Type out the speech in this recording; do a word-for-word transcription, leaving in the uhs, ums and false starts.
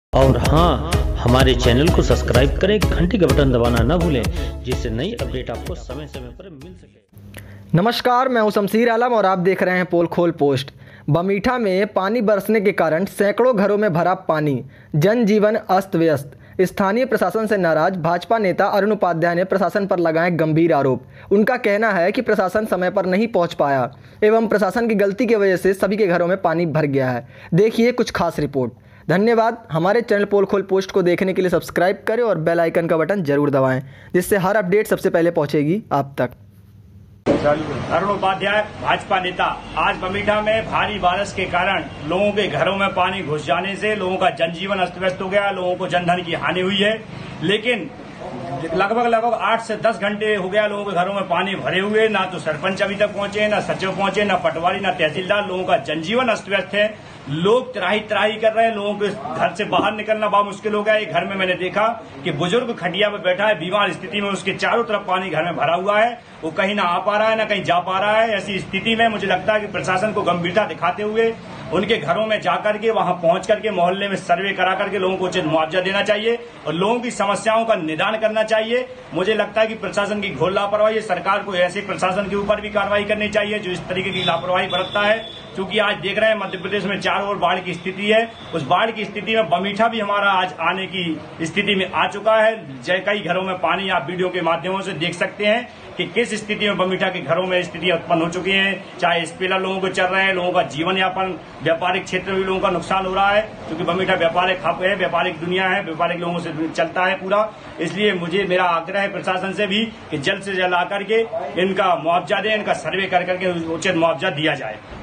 और हाँ, हमारे चैनल को सब्सक्राइब करें, घंटी का बटन दबाना ना भूलें, जिससे नई अपडेट आपको समय समय पर मिल सके। नमस्कार, मैं हूं शमशीर आलम और आप देख रहे हैं पोल खोल पोस्ट। बमीठा में पानी बरसने के कारण सैकड़ों घरों में भरा पानी, जनजीवन अस्त व्यस्त। स्थानीय प्रशासन से नाराज भाजपा नेता अरुण उपाध्याय ने प्रशासन पर लगाए गंभीर आरोप। उनका कहना है कि प्रशासन समय पर नहीं पहुंच पाया एवं प्रशासन की गलती की वजह से सभी के घरों में पानी भर गया है। देखिए कुछ खास रिपोर्ट। धन्यवाद। हमारे चैनल पोल खोल पोस्ट को देखने के लिए सब्सक्राइब करें और बेल आइकन का बटन जरूर दबाएं, जिससे हर अपडेट सबसे पहले पहुंचेगी आप तक। अरुण उपाध्याय, भाजपा नेता। आज बमीठा में भारी बारिश के कारण लोगों के घरों में पानी घुस जाने से लोगों का जनजीवन अस्त व्यस्त हो गया, लोगों को जनधन की हानि हुई है। लेकिन लगभग लगभग आठ से दस घंटे हो गया लोगों के घरों में पानी भरे हुए। ना तो सरपंच अभी तक पहुंचे, ना सचिव पहुंचे, ना पटवारी, ना तहसीलदार। लोगों का जनजीवन अस्त व्यस्त है। लोग त्राही त्राही कर रहे हैं। लोगों के घर से बाहर निकलना बहुत मुश्किल हो गया। एक घर में मैंने देखा कि बुजुर्ग खटिया पे बैठा है, बीमार स्थिति में, उसके चारों तरफ पानी घर में भरा हुआ है। वो कहीं ना आ पा रहा है, ना कहीं जा पा रहा है। ऐसी स्थिति में मुझे लगता है कि प्रशासन को गंभीरता दिखाते हुए उनके घरों में जाकर के, वहां पहुंच करके, मोहल्ले में सर्वे करा करके लोगों को उचित मुआवजा देना चाहिए और लोगों की समस्याओं का निदान करना चाहिए। मुझे लगता है कि प्रशासन की घोर लापरवाही है। सरकार को ऐसे प्रशासन के ऊपर भी कार्रवाई करनी चाहिए जो इस तरीके की लापरवाही बरतता है। क्योंकि आज देख रहे हैं मध्य प्रदेश में चारों ओर बाढ़ की स्थिति है। उस बाढ़ की स्थिति में बमीठा भी हमारा आज आने की स्थिति में आ चुका है। कई घरों में पानी आप वीडियो के माध्यमों से देख सकते हैं कि किस स्थिति में बमीठा के घरों में स्थिति उत्पन्न हो चुकी है। चाहे स्पेलर लोगों को चल रहे हैं, लोगों का जीवन यापन, व्यापारिक क्षेत्र में भी लोगों का नुकसान हो रहा है। क्योंकि बमीठा व्यापारिक हब है, व्यापारिक दुनिया है, व्यापारिक लोगों से चलता है पूरा। इसलिए मुझे मेरा आग्रह है प्रशासन से भी कि जल्द से जल्द आकर के इनका मुआवजा दें, इनका सर्वे कर करके उचित मुआवजा दिया जाए।